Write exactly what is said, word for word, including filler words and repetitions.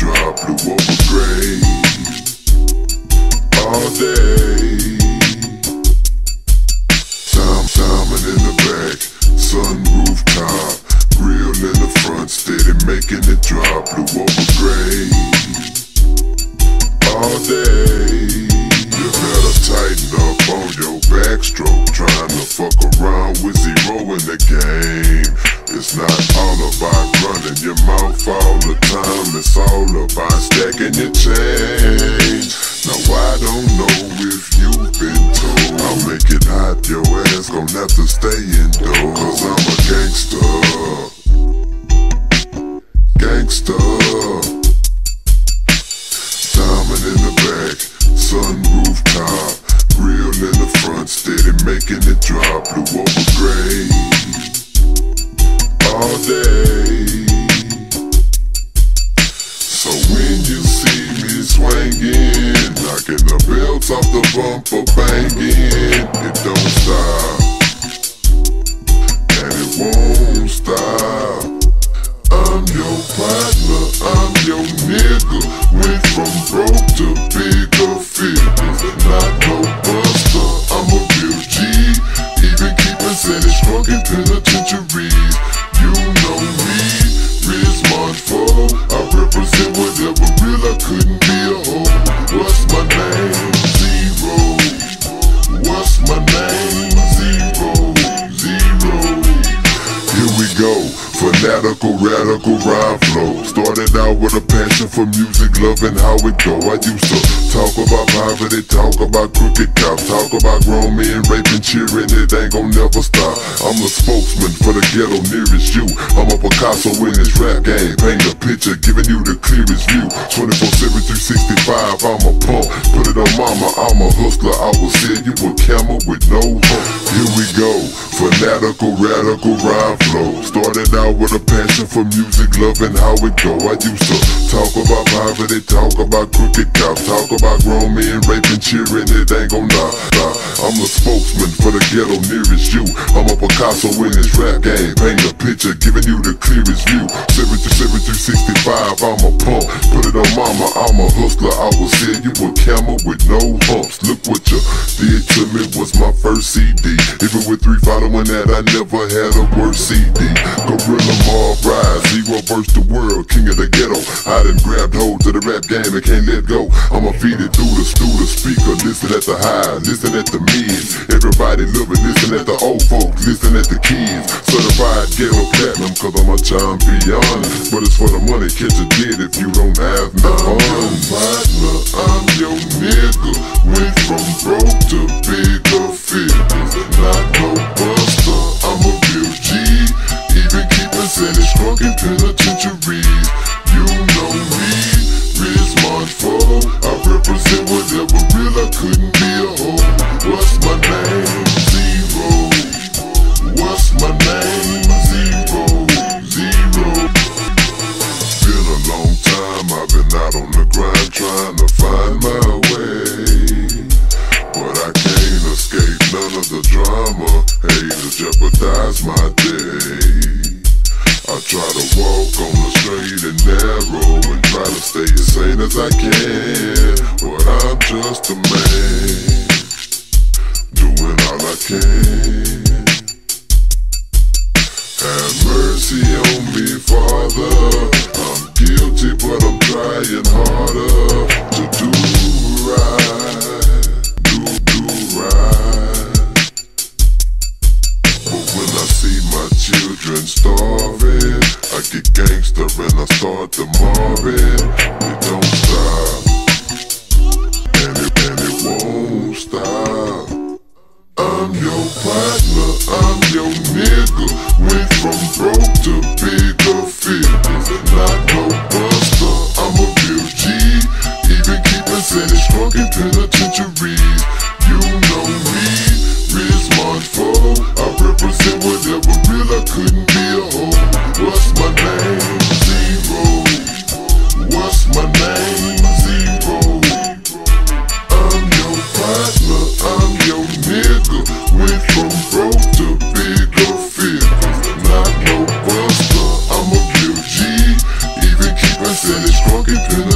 drop, blew over grade all day. Time, diamond in the back, sunroof top, grill in the front, steady making it drop, blew over grade all day. You better tighten up on your backstroke, trying to fuck around with zero in the game. It's not all about running your mouth all the time, it's all about stacking your change. Now I don't know if you've been told, I'll make it hot, your ass gon' have to stay indoors. Cause I'm a gangster, gangster. Diamond in the back, sunroof top, grill in the front, steady making it drop, blew over grade all day. So when you see me swinging, knocking the belts off the bumper, banging, it don't stop, and it won't stop. I'm your partner, I'm your nigga, went from broke to bigger figures. Not no buster, I'm a real G, even keeping Sandy strong in penitentiaries. You know me, Riz Monfort, I represent whatever real, I couldn't be a hoe. What's my name? Zero. What's my name? Zero. Zero. Here we go, fanatical, radical rhyme flow. Started out with a passion for music, loving how it go. I used to talk about poverty, talk about crooked cops, talk about grown men raping, cheering, it ain't gon' never stop. I'm a spokesman for the ghetto nearest you. I'm a Picasso in this rap game, paint a picture, giving you the clearest view. twenty-four seven, three sixty-five, I'm a pump, put it on mama, I'm a hustler. I will sell you a camel with no hump. Here we go, fanatical, radical rhyme flow. Started out with a passion for music, loving how it go. I used to talk about poverty, talk about crooked cops, talk about grown men raping, cheering, it ain't gon' nah, nah. I'm a spokesman for the ghetto nearest you. I'm a Picasso in this rap game, paint a picture, giving you the clearest view. seven two seven, three sixty-five, I'm a pump, put it on mama, I'm a hustler. I will sell you a camel with no humps. Look what you did to me, was my first C D. Even with three following that, I never had a worse C D. Gorilla Mob Rise, Zero versus the world, king of the ghetto. I done grabbed hold to the rap game and can't let go. I'ma feed it through the, through the speaker, listen at the high, listen at the mids. Everybody love it, listen at the old folks, listen at the kids. Certified ghetto platinum, cause I'm a champion. But it's for the money, catch a dead if you don't have no fun. I'm your partner, I'm your nigga, went from broke to bigger figures. Not no buster, I'm a real G, even keeping Sandy strong in penitentiaries. You know me, Riz Monfort, I represent whatever real, I couldn't be a hoe. What's my name? Zero. What's my name? Zero. Zero. Been a long time, I've been out on the grind trying to find my way, but I can't escape none of the drama, hate to jeopardize my day. I try to walk on the straight and narrow and try to stay as sane as I can, but I'm just a man, doing all I can. Have mercy on me, Father, I'm guilty but I'm trying harder to do right, do, do right. But when I see my children starving, I get gangster and I start to mobbing. It don't stop, and it, and it won't stop. I'm your partner, I'm your nigga, went from broke to bigger figures. Not no buster, I'm a real G, even keeping Sandy strong in penitentiaries. You know me, Riz Monfort, I represent whatever real, I couldn't be a hoe. What's my name? Zero. What's my name? Zero. I'm your partner, I'm your nigga, went from broke to bigger figures. Not no buster, Keeping